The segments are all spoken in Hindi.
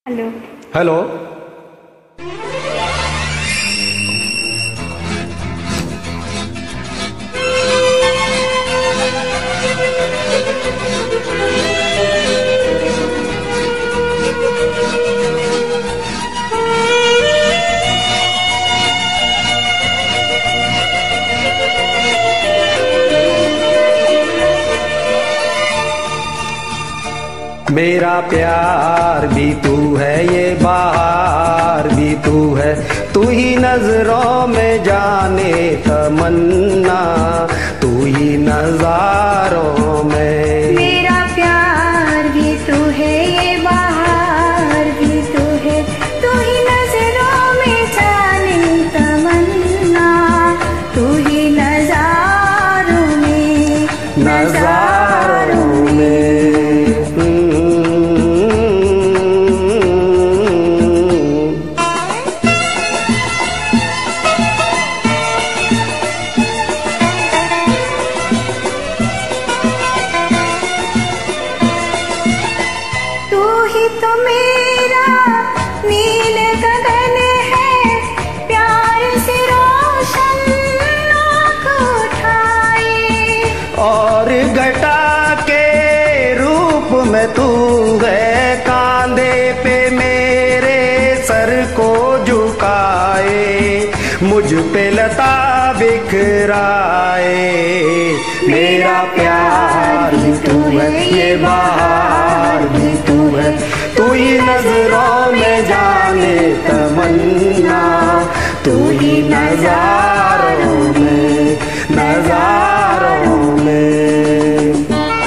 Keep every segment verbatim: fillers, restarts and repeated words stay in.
हेलो। हेलो। मेरा प्यार भी तू है, ये बहार भी तू है, तू ही नजरों में जाने तमन्ना, तू ही नजारों में। मेरा प्यार भी तू है, ये बहार भी तू है, तू ही नजरों में जाने तमन्ना, तू ही नजारों में, नजारों में। तो मेरा नील गगन है, प्यार से रोशन आँख उठाए, और घटा के रूप में तू है, कांधे पे मेरे सर को झुकाए, मुझ पे लता बिखराए। मेरा प्यार भी तू है, ये बहार भी तू है, तू ही नजरों में जाने तमन्ना, तू ही नजारों में, नजारों में।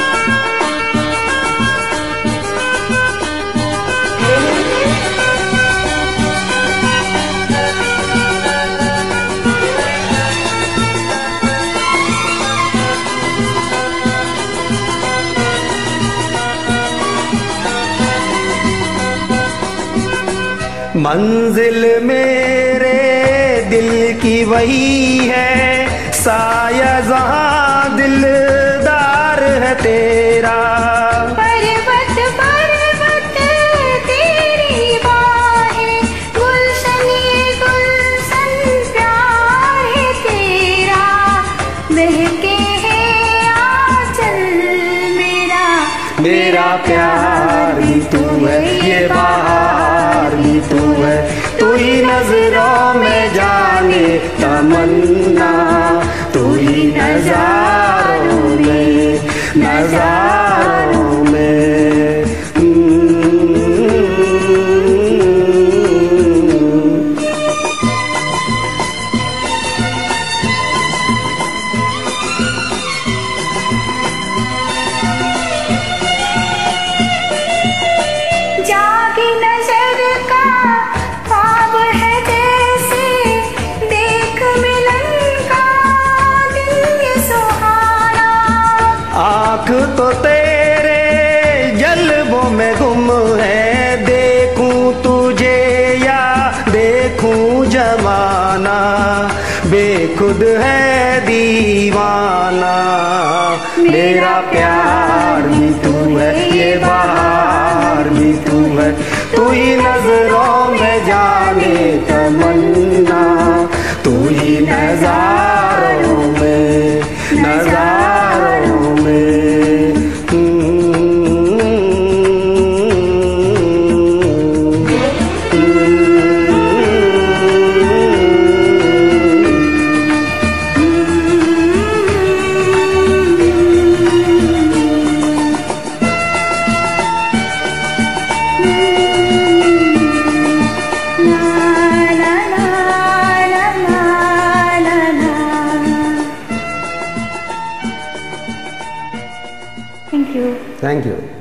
मंजिल मेरे दिल की वही है, साया जहां दिलदार है तेरा, पर्वत पर्वत तेरी बाहें, गुलशन ये गुलशन प्यार है तेरा, बहके है आंचल मेरा। मेरा प्यार भी तू है, ये बहार भी तू है, तू ही नजरों में जाने तमन्ना, तू ही नजारों में, नजारों में। जागी नजर का ख्वाब है जैसे, देख मिलन का दिन ये सुहाना, आँख तो तेरे जल्बों में गुम है, देखूं तुझे या देखूं जमाना, बेखुद है दीवाना। मेरा प्यार भी तू है, ये बहार भी तू है, तू ही नजरों में जाने तमन्ना, तू ही नजारों में, नजारों में। Thank you. Thank you.